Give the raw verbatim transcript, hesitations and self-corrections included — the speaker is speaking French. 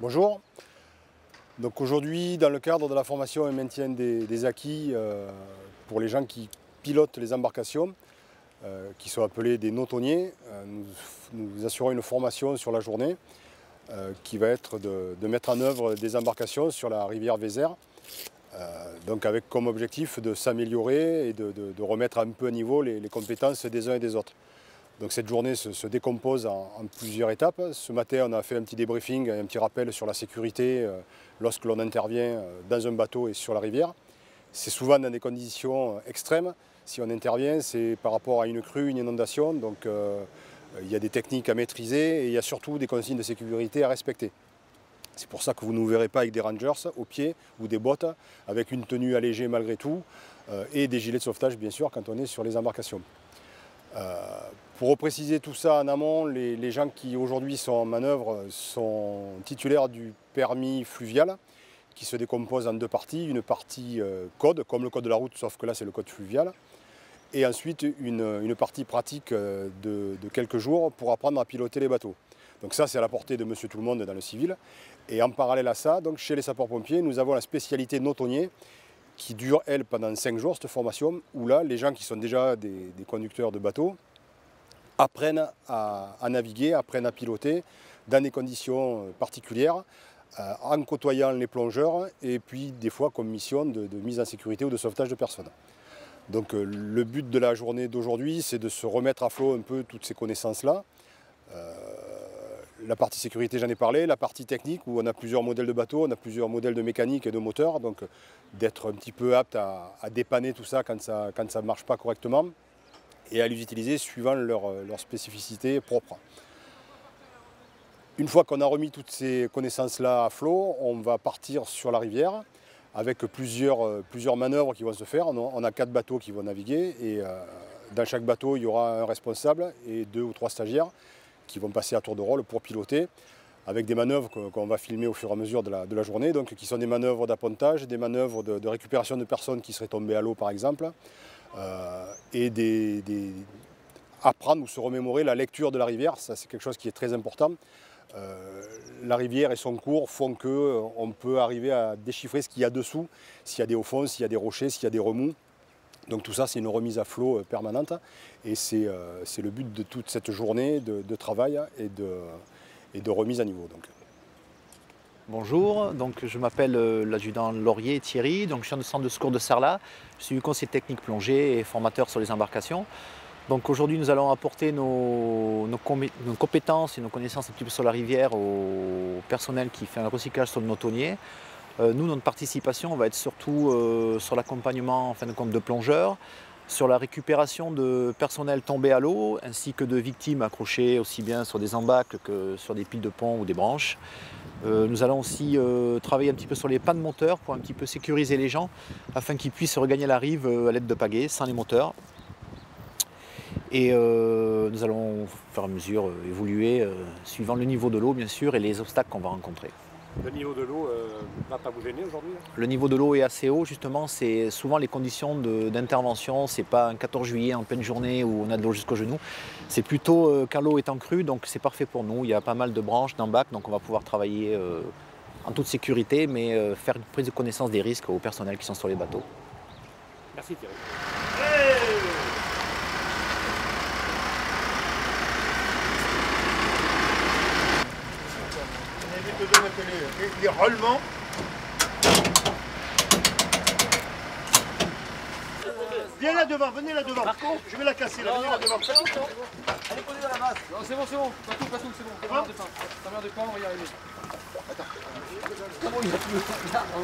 Bonjour. Donc aujourd'hui, dans le cadre de la formation et maintien des, des acquis euh, pour les gens qui pilotent les embarcations, euh, qui sont appelés des nautonniers, euh, nous, nous assurons une formation sur la journée euh, qui va être de, de mettre en œuvre des embarcations sur la rivière Vézère, euh, donc avec comme objectif de s'améliorer et de, de, de remettre un peu à niveau les, les compétences des uns et des autres. Donc cette journée se, se décompose en, en plusieurs étapes. Ce matin, on a fait un petit débriefing, un petit rappel sur la sécurité euh, lorsque l'on intervient euh, dans un bateau et sur la rivière. C'est souvent dans des conditions extrêmes. Si on intervient, c'est par rapport à une crue, une inondation. Donc euh, il y a des techniques à maîtriser et il y a surtout des consignes de sécurité à respecter. C'est pour ça que vous ne nous verrez pas avec des rangers au pied ou des bottes, avec une tenue allégée malgré tout, euh, et des gilets de sauvetage bien sûr quand on est sur les embarcations. Euh, pour repréciser tout ça en amont, les, les gens qui aujourd'hui sont en manœuvre sont titulaires du permis fluvial qui se décompose en deux parties. Une partie euh, code, comme le code de la route, sauf que là c'est le code fluvial. Et ensuite une, une partie pratique de, de quelques jours pour apprendre à piloter les bateaux. Donc ça c'est à la portée de Monsieur Tout-le-Monde dans le civil. Et en parallèle à ça, donc, chez les sapeurs-pompiers, nous avons la spécialité nautonnier qui dure, elle, pendant cinq jours, cette formation, où là, les gens qui sont déjà des, des conducteurs de bateaux apprennent à, à naviguer, apprennent à piloter dans des conditions particulières, euh, en côtoyant les plongeurs, et puis des fois comme mission de, de mise en sécurité ou de sauvetage de personnes. Donc euh, le but de la journée d'aujourd'hui, c'est de se remettre à flot un peu toutes ces connaissances-là. Euh, La partie sécurité, j'en ai parlé. La partie technique, où on a plusieurs modèles de bateaux, on a plusieurs modèles de mécanique et de moteur. Donc d'être un petit peu apte à, à dépanner tout ça quand ça quand ça ne marche pas correctement et à les utiliser suivant leur, leur spécificité propre. Une fois qu'on a remis toutes ces connaissances-là à flot, on va partir sur la rivière avec plusieurs, plusieurs manœuvres qui vont se faire. On a, on a quatre bateaux qui vont naviguer et euh, dans chaque bateau, il y aura un responsable et deux ou trois stagiaires qui vont passer à tour de rôle pour piloter avec des manœuvres qu'on va filmer au fur et à mesure de la, de la journée, donc qui sont des manœuvres d'appontage, des manœuvres de, de récupération de personnes qui seraient tombées à l'eau par exemple, euh, et des, des, apprendre ou se remémorer la lecture de la rivière, ça c'est quelque chose qui est très important. Euh, la rivière et son cours font qu'on peut arriver à déchiffrer ce qu'il y a dessous, s'il y a des hauts fonds, s'il y a des rochers, s'il y a des remous. Donc tout ça, c'est une remise à flot permanente et c'est euh, le but de toute cette journée de, de travail et de, et de remise à niveau. Donc. Bonjour, donc je m'appelle euh, l'adjudant Laurier Thierry, donc je suis au centre de secours de Sarlat, je suis conseiller technique plongée et formateur sur les embarcations. Donc aujourd'hui nous allons apporter nos, nos, nos compétences et nos connaissances un petit peu sur la rivière au personnel qui fait un recyclage sur le nautonnier. Euh, nous, notre participation va être surtout euh, sur l'accompagnement en fin de compte de plongeurs, sur la récupération de personnel tombé à l'eau, ainsi que de victimes accrochées aussi bien sur des embâcles que sur des piles de pont ou des branches. Euh, nous allons aussi euh, travailler un petit peu sur les pannes moteurs pour un petit peu sécuriser les gens, afin qu'ils puissent regagner la rive euh, à l'aide de pagaies, sans les moteurs. Et euh, nous allons, au fur et à mesure, euh, évoluer euh, suivant le niveau de l'eau, bien sûr, et les obstacles qu'on va rencontrer. Le niveau de l'eau euh, va pas vous gêner aujourd'hui? Le niveau de l'eau est assez haut, justement, c'est souvent les conditions d'intervention, c'est pas un quatorze juillet en pleine journée où on a de l'eau jusqu'au genou, c'est plutôt euh, quand l'eau est en crue, donc c'est parfait pour nous, il y a pas mal de branches, d'embacs, donc on va pouvoir travailler euh, en toute sécurité, mais euh, faire une prise de connaissance des risques aux personnels qui sont sur les bateaux. Merci Thierry. Hey, Les, les roulements. Viens là devant, venez là devant. Je vais la casser là, venez là devant. Allez, posez dans la masse. Non, c'est bon, c'est bon. Pas tout, pas tout, c'est bon. Ça meurt de faim. Ça meurt de faim, on va y arriver. Attends.